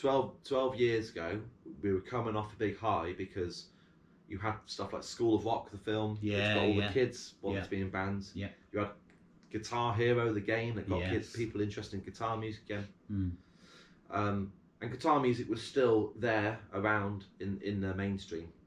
12 years ago, we were coming off a big high because you had stuff like School of Rock, the film, which got all the kids wanting to be in bands. Yeah. You had Guitar Hero, the game, that got Yes. people interested in guitar music again. Mm. And guitar music was still there around in the mainstream.